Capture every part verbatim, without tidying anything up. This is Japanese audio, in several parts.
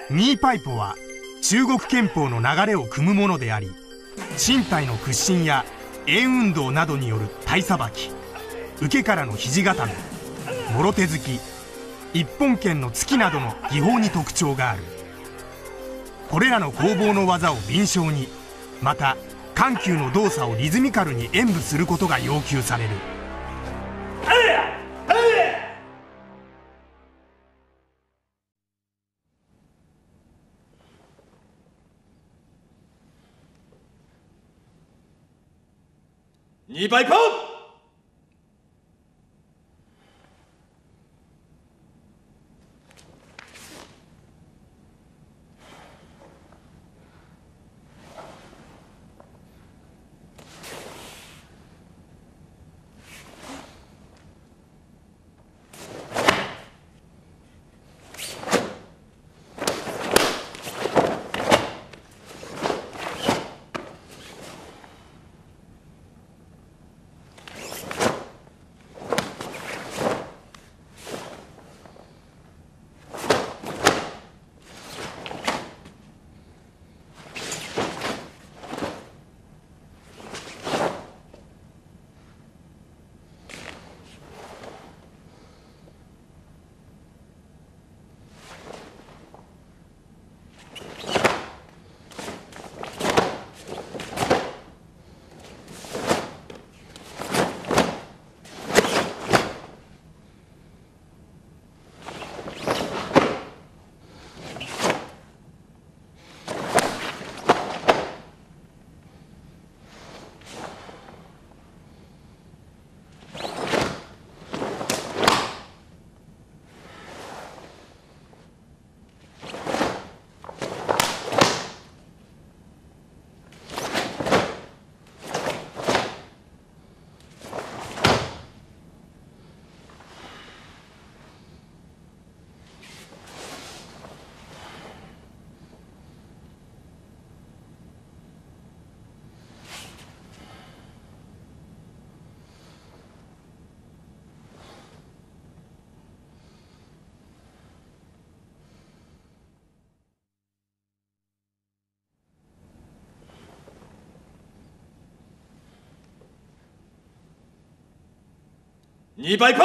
ニーパイポは中国憲法の流れを組むものであり、身体の屈伸や円運動などによる体さばき、受けからの肘固め、もろ手突き、一本拳の突きなどの技法に特徴がある。これらの攻防の技を敏捷に、また緩急の動作をリズミカルに演舞することが要求される。 ニーパイポー。ニーパイポー。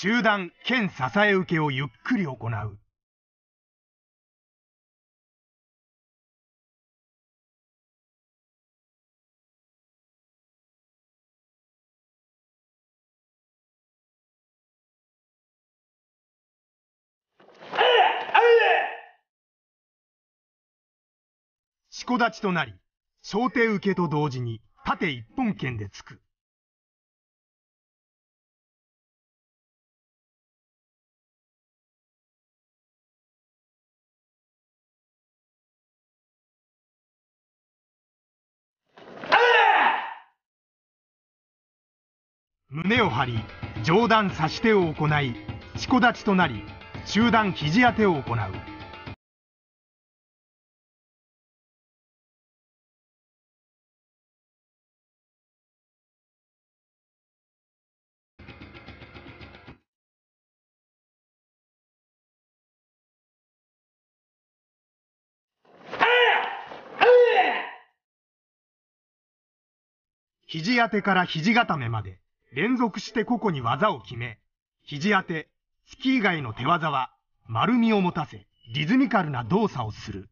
中段兼支え受けをゆっくり行う。しこ立ちとなり、小手受けと同時に縦一本剣でつく。胸を張り、上段差し手を行い、しこ立ちとなり、中段肘当てを行う。肘当てから肘固めまで連続して個々に技を決め、肘当て、突き以外の手技は丸みを持たせ、リズミカルな動作をする。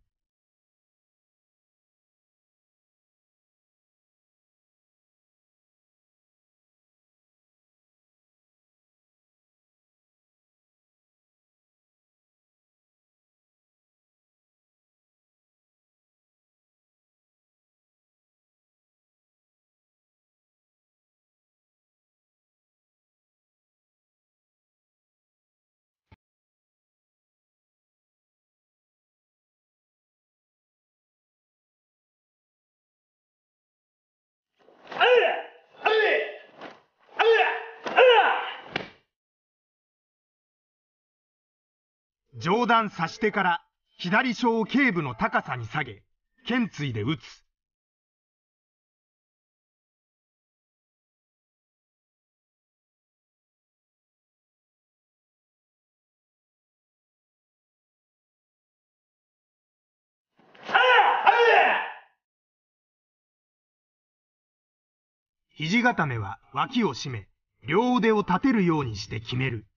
上段差し手から左小を頸部の高さに下げ、剣椎で打つ。肘固めは脇を締め、両腕を立てるようにして決める。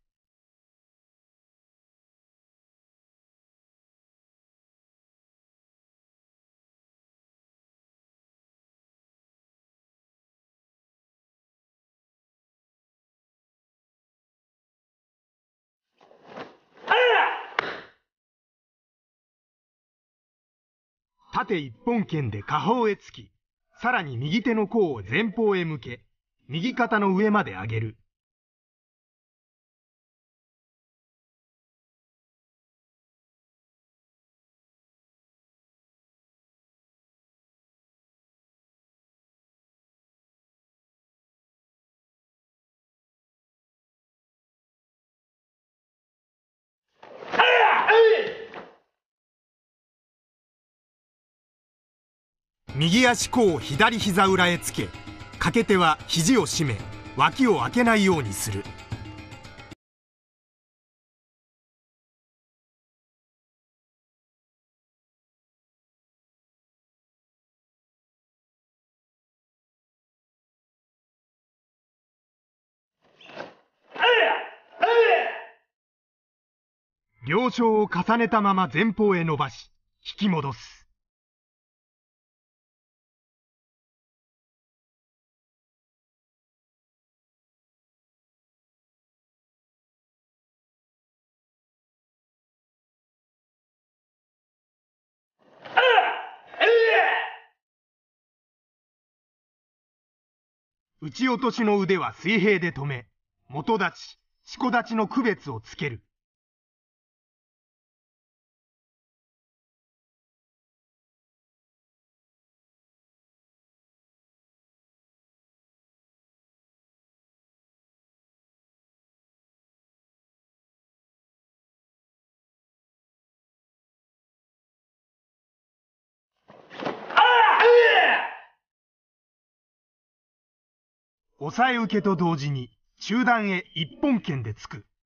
縦一本剣で下方へ突き、さらに右手の甲を前方へ向け、右肩の上まで上げる。右足甲を左膝裏へつけ、掛け手は肘を締め、脇を開けないようにする。両小を重ねたまま前方へ伸ばし、引き戻す。打ち落としの腕は水平で止め、元立ち、しこ立ちの区別をつける。押さえ受けと同時に中段へ一本剣でつく。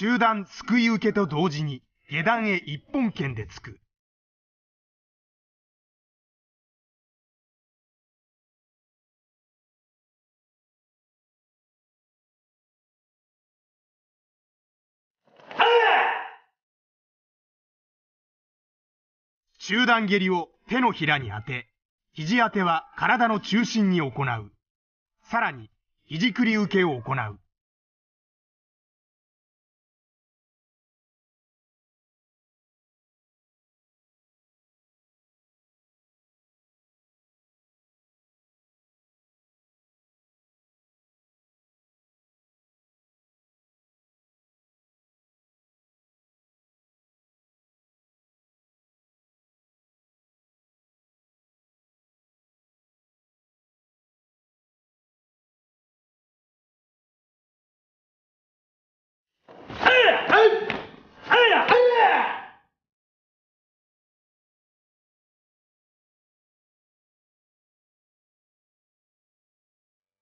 中段すくい受けと同時に下段へ一本剣でつく。中段蹴りを手のひらに当て、肘当ては体の中心に行う。さらに、肘繰り受けを行う。